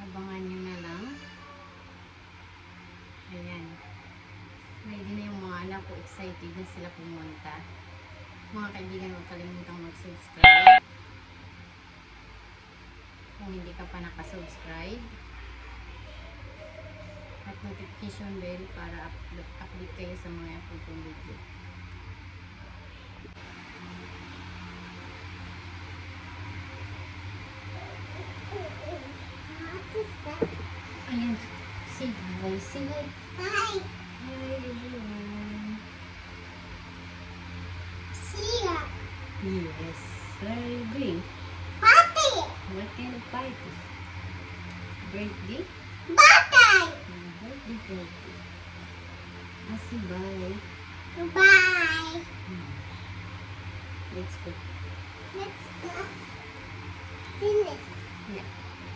Abangan nyo na lang. Ayan. Ready na yung mga anak ko. Excited na sila pumunta. Mga kaibigan, huwag kalimutang mag-subscribe. Kung hindi ka pa nakasubscribe. At notification bell para update kayo sa mga upload kong video. Ayan. Say hi. Say hi. Hi. Hi everyone. See ya. Yes. What are you doing? Party. What kind of party? Birthday? Birthday. Birthday. Say bye. Goodbye. Let's go. Let's go. Finish. Yeah.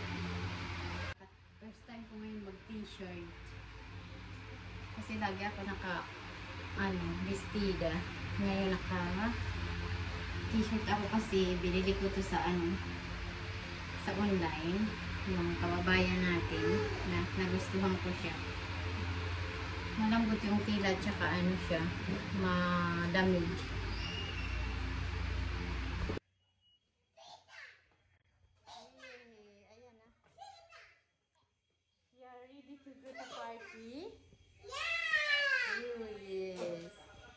First time ko ngayon mag-t-shirt. Kasi lagi ako bestida. Ngayon t-shirt ako kasi binili ko to sa sa online. Yung kababayan natin na nagustuhan ko siya. Malambot yung tila tsaka siya, madamig. You are ready to go to party? Yeah! Oh, yes.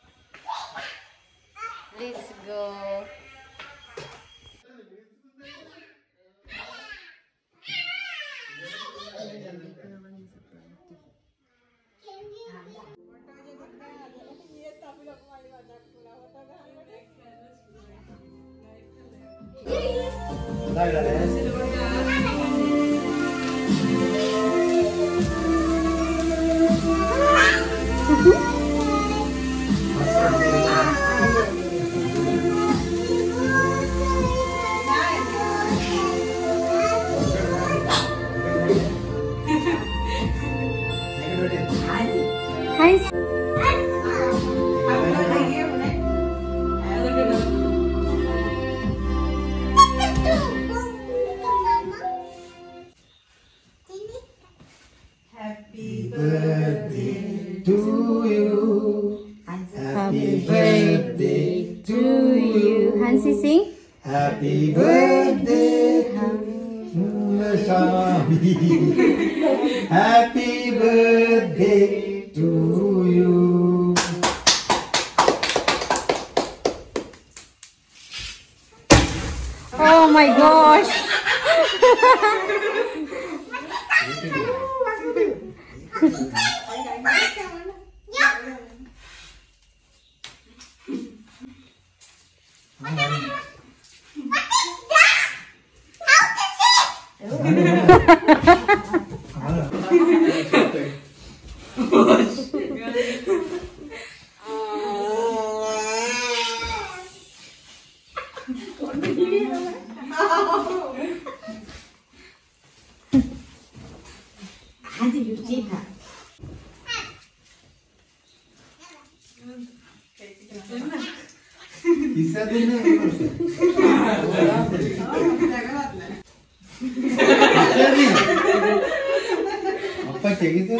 Let's go. Happy birthday to you. Happy birthday to you. Hansi, sing. Happy birthday, Sami. Happy birthday to you. Oh my gosh. Isa din na. Apa kayak gitu?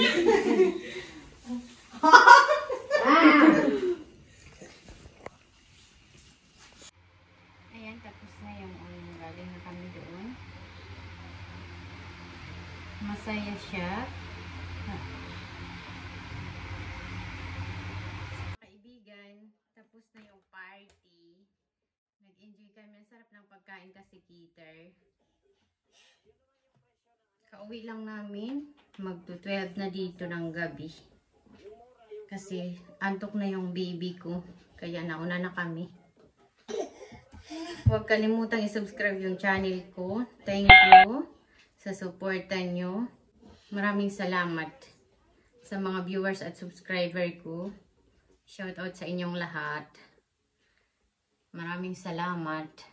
Ayan, tapos na yung galing na kami doon. Masaya siya. Kaibigan, tapos na yung party. Nag-enjoy kami. Ang sarap ng pagkain kasi Keter. Kauwi lang namin. Magto-12 na dito ng gabi. Kasi antok na yung baby ko. Kaya nauna na kami. Huwag kalimutang i-subscribe yung channel ko. Thank you sa suporta nyo. Maraming salamat sa mga viewers at subscriber ko. Shout out sa inyong lahat. Maraming salamat.